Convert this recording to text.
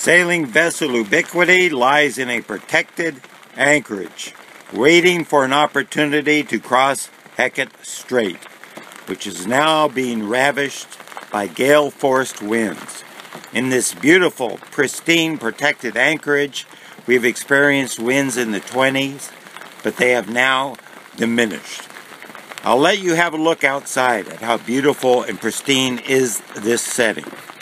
Sailing vessel Ubiquity lies in a protected anchorage, waiting for an opportunity to cross Hecate Strait, which is now being ravished by gale-forced winds. In this beautiful, pristine, protected anchorage, we've experienced winds in the 20s, but they have now diminished. I'll let you have a look outside at how beautiful and pristine is this setting.